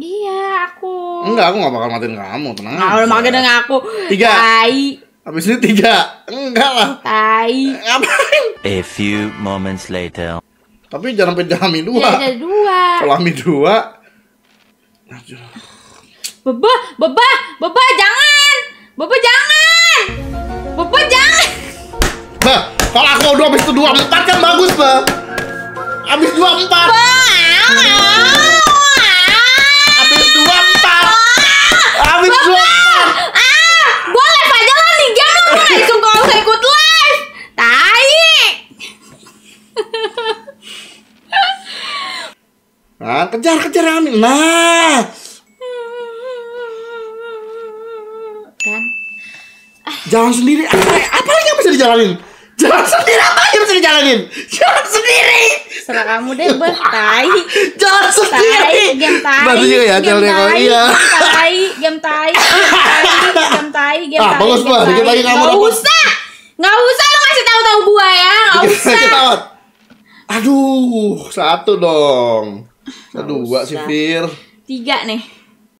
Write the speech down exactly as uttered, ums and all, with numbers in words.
Iya, aku. Enggak, aku gak bakal matiin kamu, tenang. Nah, udah makin dengan aku. Tiga. Tai. Habis ini tiga. Enggak lah. Tai. Ngapain? A few moments later. Tapi jangan sampai jami dua. Ya, ada dua. Kalau ami dua. Beba, beba, beba jangan. Beba jangan. Beba jangan. Bah, kalau aku udah habis itu dua empat kan bagus, bah. Habis dua empat. Habis dua empat. Habis dua empat. Ah, gua live aja lah nih game lu langsung kalau saya ikut live. Tai. Nah, kejar kejar Amin. Nah. Kan. Jalan sendiri. Apa, apa lagi yang bisa dijalanin? Jalan sendiri apa lagi yang bisa dijalanin? Jalan sendiri. Serah kamu deh, Beh. Tai. Jalan sendiri. Tai, game tai. Bantu juga ya, game channelnya kalau tai, iya. Tai, game tai, game tai, game tai, game Ah, tai. bagus, game Bah. tai. Dikit lagi kamu Nggak dapat. usah. Nggak usah lo ngasih tahu-tahu gua ya. Nggak Dikit usah. lagi dapat. Aduh, satu dong. Nggak Dua si usah. Fir. Tiga nih.